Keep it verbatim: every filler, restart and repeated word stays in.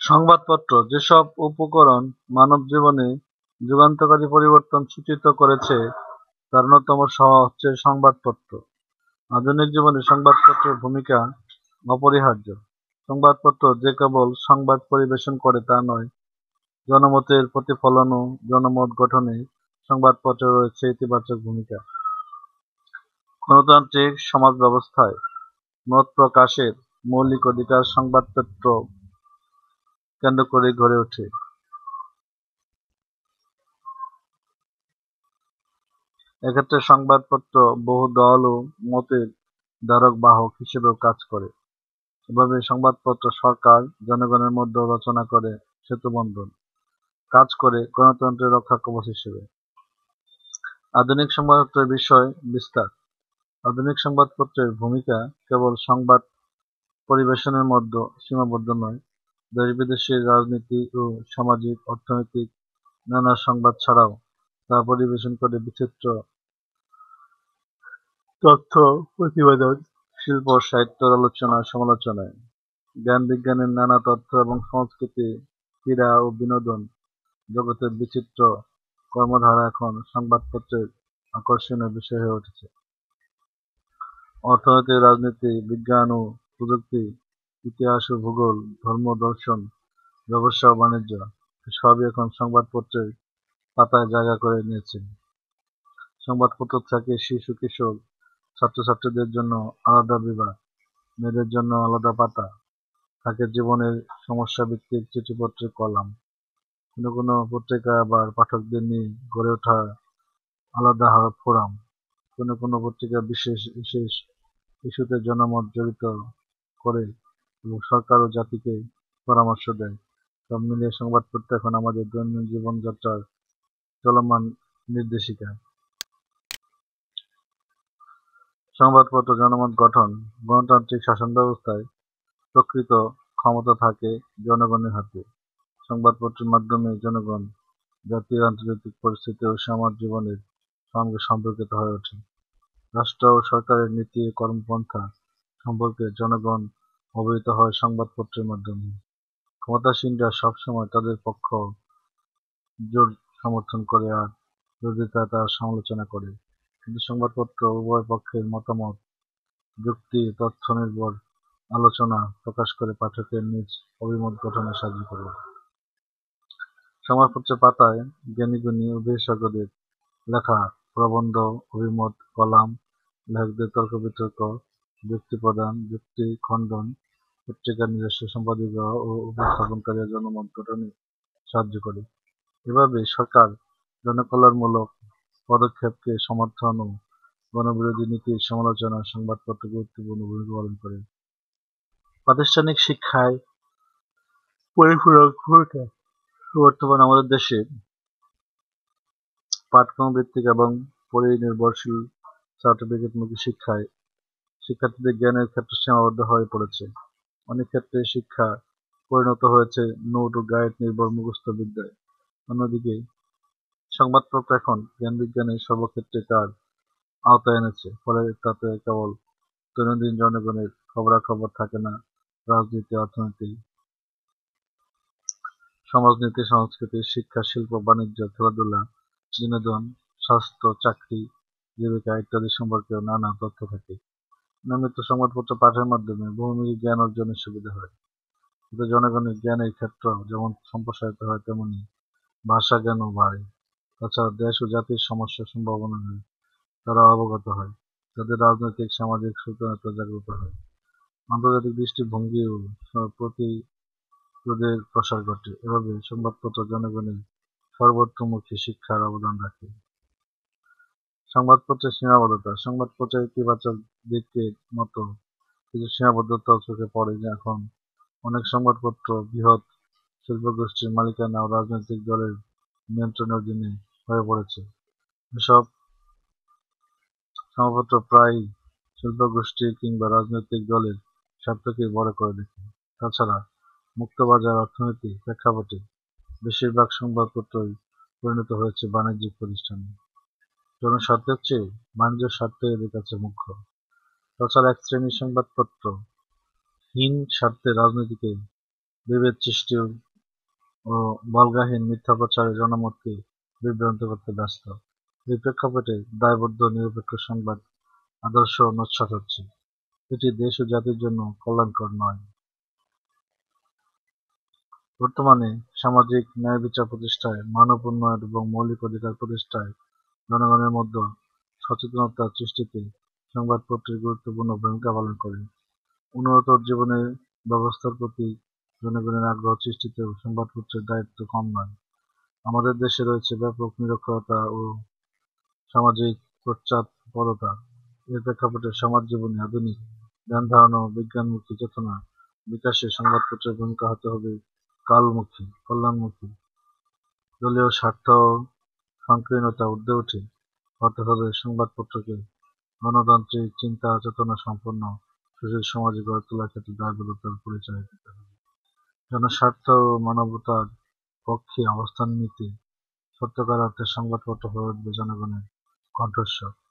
সংবাদপত্র যেসব উপকরণ মানব জীবনে যুগান্তকারী পরিবর্তন সূচিত করেছে তার অন্যতম হচ্ছে সংবাদপত্র। আধুনিক জীবনে সংবাদপত্রের ভূমিকা অপরিহার্য। সংবাদপত্র যে কেবল সংবাদ পরিবেশন করে তা নয়, জনমতের প্রতিফলন ও জনমত গঠনে সংবাদপত্রের রয়েছে ইতিবাচক ভূমিকা। গণতান্ত্রিক সমাজ ব্যবস্থায় মত প্রকাশের মৌলিক অধিকার সংবাদপত্র কেন্দ্র করে গড়ে ওঠে। এক্ষেত্রে সংবাদপত্র বহু দল ও মতের ধারক বাহক হিসেবেও কাজ করে। এভাবে সংবাদপত্র সরকার জনগণের মধ্যে রচনা করে সেতুবন্ধন, কাজ করে গণতন্ত্রের রক্ষা কবচ হিসেবে। আধুনিক সংবাদপত্রের বিষয় বিস্তার। আধুনিক সংবাদপত্রের ভূমিকা কেবল সংবাদ পরিবেশনের মধ্যে সীমাবদ্ধ নয়, দেশ বিদেশের রাজনীতি ও সামাজিক অর্থনৈতিক নানা সংবাদ ছাড়াও তা পরিবেশন করে বিচিত্র তথ্য, প্রতিবেদন, শিল্প সাহিত্যের আলোচনা সমালোচনায়, জ্ঞান বিজ্ঞানের নানা তথ্য এবং সংস্কৃতি, ক্রীড়া ও বিনোদন জগতের বিচিত্র কর্মধারা এখন সংবাদপত্রের আকর্ষণীয় বিষয় হয়ে উঠেছে। অর্থনীতি, রাজনীতি, বিজ্ঞান ও প্রযুক্তি, ইতিহাস ও ভূগোল, ধর্ম, দর্শন, ব্যবসা ও বাণিজ্য সবই এখন সংবাদপত্রের পাতায় জায়গা করে নিয়েছে। সংবাদপত্র থাকে শিশু কিশোর ছাত্রছাত্রীদের জন্য আলাদা বিভাগ, মেয়েদের জন্য আলাদা পাতা, থাকে জীবনের সমস্যা ভিত্তিক চিঠিপত্রের কলাম, কোনো কোনো পত্রিকা আবার পাঠকদের নিয়ে গড়ে ওঠা আলাদা ফোরাম, কোনো কোনো পত্রিকা বিশেষ বিশেষ ইস্যুতে জনমত জড়িত করে এবং সরকার ও জাতিকে পরামর্শ দেয়। সব মিলিয়ে সংবাদপত্র এখন আমাদের দৈনন্দিন জীবনযাত্রার চলমান নির্দেশিকা। সংবাদপত্র জনমত গঠন। গণতান্ত্রিক শাসন ব্যবস্থায় প্রকৃত ক্ষমতা থাকে জনগণের হাতে। সংবাদপত্রের মাধ্যমে জনগণ জাতীয় আন্তর্জাতিক পরিস্থিতি ও সমাজ জীবনের সঙ্গে সম্পর্কিত হয়ে ওঠে। রাষ্ট্র ও সরকারের নীতি ও কর্মপন্থা সম্পর্কে জনগণ অবহিত হয় সংবাদপত্রের মাধ্যমে। ক্ষমতাসীনরা সবসময় তাদের পক্ষ জোর সমর্থন করে আর বিরোধিতা তার সমালোচনা করে, কিন্তু সংবাদপত্র উভয় পক্ষের মতামত, যুক্তি, তথ্য নির্ভর আলোচনা প্রকাশ করে পাঠকের নিজ অভিমত গঠনে সাহায্য করে। সংবাদপত্রের পাতায় জ্ঞানীগুণী ও বিশেষজ্ঞদের লেখা প্রবন্ধ, অভিমত, কলাম, লেখকদের তর্ক বিতর্ক, যুক্তি প্রদান, যুক্তি খণ্ডন, পত্রিকার নিজস্ব সম্পাদকীয় ও উপস্থাপনকারীরা জনমত গঠনে সাহায্য করে। এভাবে সরকার জনকল্যাণমূলক পদক্ষেপকে সমর্থন ও গণবিরোধী নীতির সমালোচনায় সংবাদপত্র গুরুত্বপূর্ণ ভূমিকা পালন করে। প্রাতিষ্ঠানিক শিক্ষায় পরিপূরক ভূমিকা। বর্তমানে আমাদের দেশে পাঠক্রমভিত্তিক এবং পরিনির্ভরশীল সার্টিফিকেটমুখী শিক্ষায় শিক্ষার্থীদের জ্ঞানের ক্ষেত্র সীমাবদ্ধ হয়ে পড়েছে। অনেক ক্ষেত্রে শিক্ষা পরিণত হয়েছে নোট ও গাইড নির্ভর মুখস্থ বিদ্যায়। অন্যদিকে সংবাদপত্র এখন জ্ঞান বিজ্ঞানের সর্বক্ষেত্রে তার আওতায় এনেছে, ফলে তাতে কেবল দৈনন্দিন জনগণের খবরাখবর থাকে না, রাজনীতি, অর্থনীতি, সমাজনীতি, সংস্কৃতি, শিক্ষা, শিল্প, বাণিজ্য, খেলাধুলা, বিনোদন, স্বাস্থ্য, চাকরি, জীবিকা ইত্যাদি সম্পর্কেও নানা তথ্য থাকে। নিয়মিত সংবাদপত্র পাঠের মাধ্যমে বহুমুখী জ্ঞান অর্জনের সুবিধা হয়। এতে জনগণের জ্ঞানের ক্ষেত্র যেমন সম্প্রসারিত হয়, তেমনি ভাষা জ্ঞানও বাড়ে। তাছাড়া দেশ ও জাতির সমস্যার সম্ভাবনা নেই তারা অবগত হয়, তাদের রাজনৈতিক সামাজিক সচেতনতা জাগ্রত হয়, আন্তর্জাতিক দৃষ্টিভঙ্গি ও প্রতিরোধের প্রসার ঘটে। এভাবে সংবাদপত্র জনগণের সর্বত্রমুখী শিক্ষার অবদান রাখে। সংবাদপত্রের সীমাবদ্ধতা। সংবাদপত্রের ইতিবাচক দিকের মতো কিছু সীমাবদ্ধতাও চোখে পড়ে। এখন অনেক সংবাদপত্র বৃহৎ শিল্পগোষ্ঠীর মালিকানা ও রাজনৈতিক দলের নিয়ন্ত্রণের অধীনে হয়ে পড়েছে। এসব সংবাদপত্র প্রায়ই শিল্পগোষ্ঠী কিংবা রাজনৈতিক দলের স্বার্থকেই বড় করে দেখে। তাছাড়া মুক্তবাজার অর্থনীতির প্রেক্ষাপটে বেশিরভাগ সংবাদপত্রই পরিণত হয়েছে বাণিজ্যিক প্রতিষ্ঠানে। জনস্বার্থের চেয়ে বাণিজ্য স্বার্থই এদের কাছে মুখ্য। তাছাড়া এক শ্রেণীর সংবাদপত্র হীন স্বার্থে রাজনীতিকে বিভেদ সৃষ্টি ও বল্গাহীন মিথ্যা প্রচারে জনমতকে বিভ্রান্ত করতে ব্যস্ত। এই প্রেক্ষাপটে দায়বদ্ধ নিরপেক্ষ সংবাদ আদর্শ নস্যাৎ হচ্ছে। এটি দেশ ও জাতির জন্য কল্যাণকর নয়। বর্তমানে সামাজিক ন্যায়বিচার প্রতিষ্ঠায়, মানব উন্নয়ন এবং মৌলিক অধিকার প্রতিষ্ঠায় জনগণের মধ্যে সচেতনতা সৃষ্টিতে সংবাদপত্রটি গুরুত্বপূর্ণ ভূমিকা পালন করে। উন্নতর জীবনের ব্যবস্থার প্রতি জনগণের আগ্রহ সৃষ্টিতেও সংবাদপত্রের দায়িত্ব কম নয়। আমাদের দেশে রয়েছে ব্যাপক নিরক্ষরতা ও সামাজিক পশ্চাৎপরতা। এর প্রেক্ষাপটে সমাজ জীবনে আধুনিক ধ্যান-ধারণা ও বিজ্ঞানমুখী চেতনা বিকাশে সংবাদপত্রের ভূমিকা হতে হবে কালমুখী, কল্যাণমুখী। দলীয় স্বার্থ ও সংকীর্ণতা ঊর্ধ্বে উঠে হতে হবে সংবাদপত্রকে গণতান্ত্রিক চিন্তা চেতনা সম্পন্ন সুশীল সমাজ গড়ে তোলার ক্ষেত্রে দায়বদ্ধতার পরিচয় দিতে হবে। জনস্বার্থ ও মানবতার পক্ষে অবস্থান নিতে সত্যিকার অর্থে সংবাদপত্র হয়ে উঠবে জনগণের কণ্ঠস্বর।